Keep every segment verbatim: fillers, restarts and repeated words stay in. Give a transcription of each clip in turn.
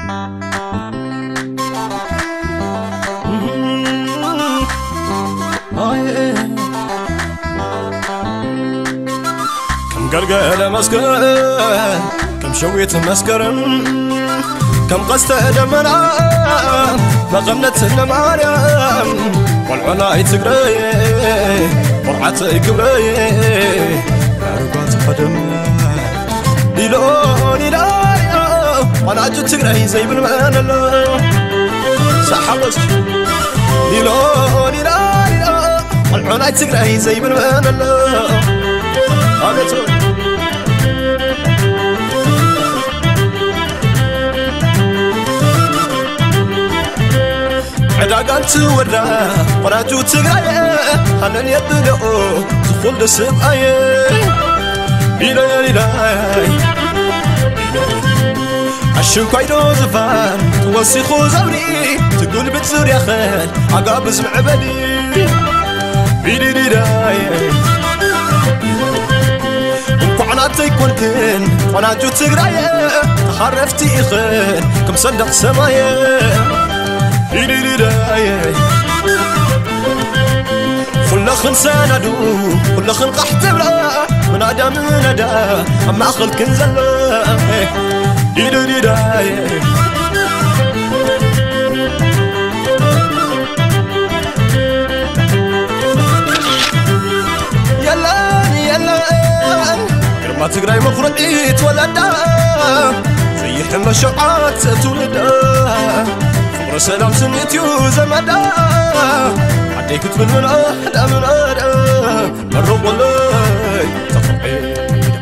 كم قرقل مسكن كم شويت مسكرن كم قست دمنا بغمنت النمارم والعناي تقري فرحتي كبري عربات قدم ليلو ليلو وانا جت تقري زي بالمان الله سحبت ليلو ليلو والعناي تقري زي بالمان الله هذا عداقان تورا وراجو تقايا هنن يدلو تخل سبايا إلا إلا عشو كايدو زفان توسيخو زوري تقول بتزور يا خال عقاب اسمع بدي إلا إلا وقعناتي كنتن وراجو تقايا تخرفتي إخان كم صندق سمايا كل خن سندو كل خن قحت بلا من عدا من عدا أما أخل كنزل يلا يلا ما تقرأي مفرقي تولدا زي حما شعات تولدا سلام سنيتيو زمدا عديك تفل من أحد من أحد مرق والله تقعيد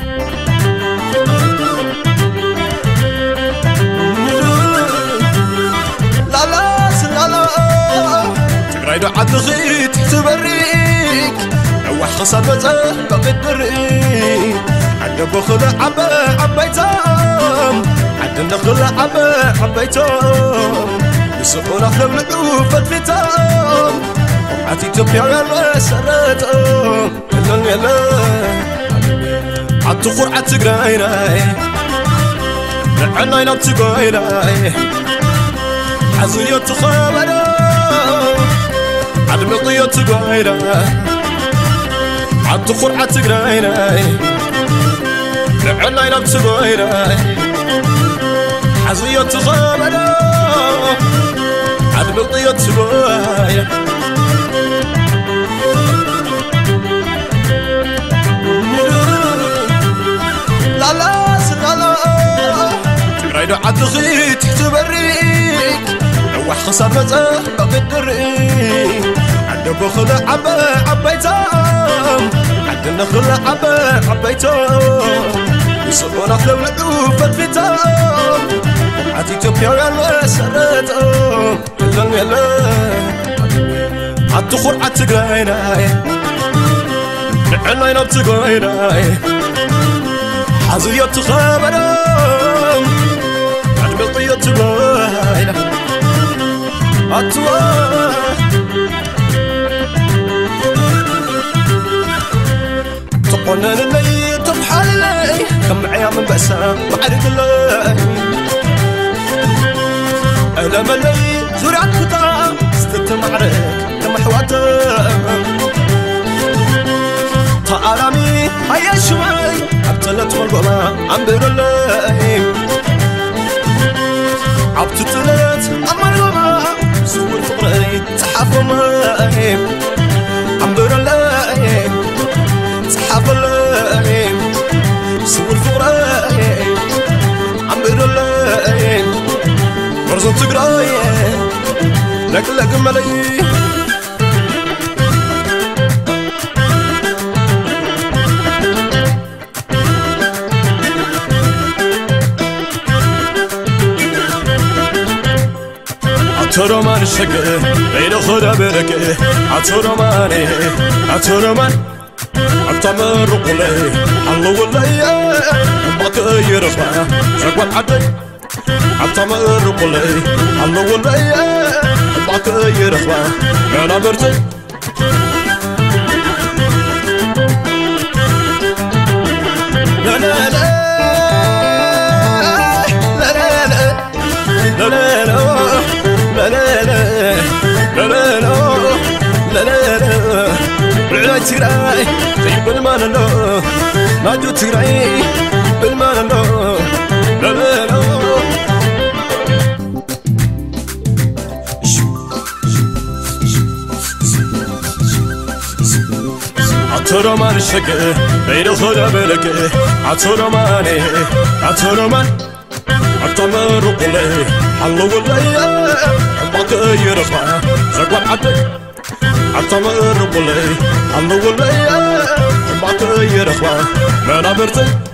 لا لا لا لا تقرأيدو عد غيت تبريك روح خسر بزه بقيت بريك عد بخل عبا عبيتام عد النخل عبا عبيتام سقونا خلقو فتفتام وعاتي تبيع يلا سرتام يلا يلا عطو قرعة تقرايناي لعنا ينام تقايناي حزيو تخابنا عدم الضيو تقايناي عطو قرعة تقرايناي لعنا ينام تقايناي حزيو تخابنا عدم الضيوت سبايا لا لا لا لا تقرأيدو عد غيت تبريك روح خسر مزه بقيت دريك عد بخل عبا عبيتام عد النخل عبا عبيتام يسقونا خلقو فتفتام عاتي تبيع يلا سرتام يلا يلا عطو قرعة تقرايناي لعنا ينام تقايناي حزيو تخابنا عدم الطيو تقاينا عطوا تقولنا للي تبحلي كم عيام بأسا وعرق الله ألم اللي زرعت قطع ستت معرك كم حواتا طالامي هيا شوي عبتلت والقما عمبر الله عبتلت أمر القما سور فقري تحف الله عمبر الله تحف الله سور فقري عمبر الله برزن تقراي لك لك ملاي عطرمان شقه بين خدا بركه عطرماني عطرمان عطمر قلي الله والله ما تغير اسمع شقوى العدي عطمر قلي الله والله ما تغير اسمع انا برتي لا لا لا لا لا تراي زي بالمانلو ناجو تراي بالمانلو لا لا لا عطرمان الشقة بين الخدا بلقة عطرماني عطرمان عطمر قلي حلو ولا حبك يرفع زقوان عدك عطمر قلي حلو ولا حبك يرفع ما نبرتي